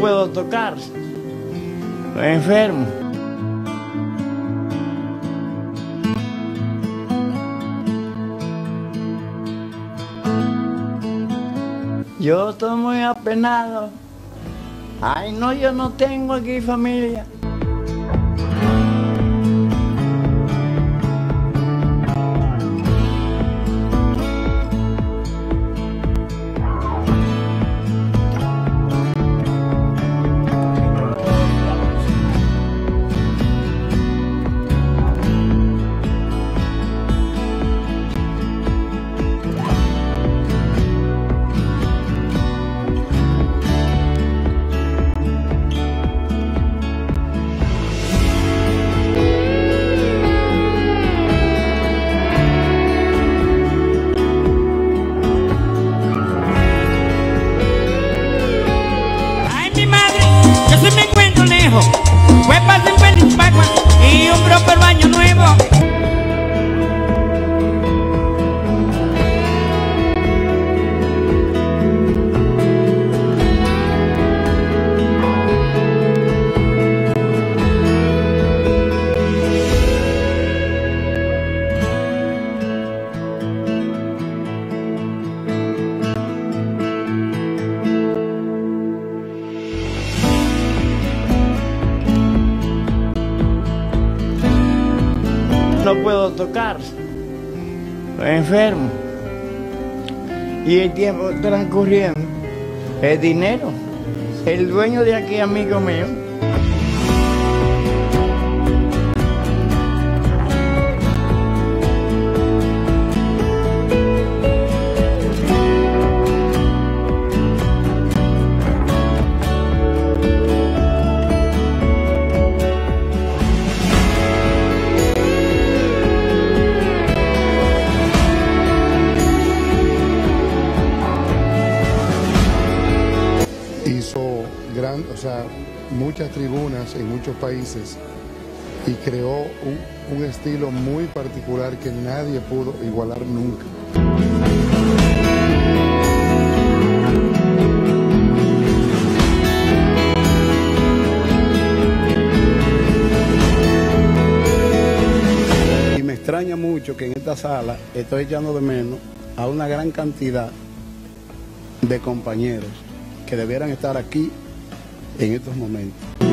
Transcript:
puedo tocar. Estoy enfermo. Yo estoy muy apenado. Ay, no, yo no tengo aquí familia. Fue para San Pagua y un proper baño nuevo. No puedo tocar. Estoy enfermo. Y el tiempo transcurriendo. El dinero. El dueño de aquí, amigo mío. Muchas tribunas en muchos países y creó un estilo muy particular que nadie pudo igualar nunca. Y me extraña mucho que en esta sala estoy echando de menos a una gran cantidad de compañeros que debieran estar aquí en estos momentos.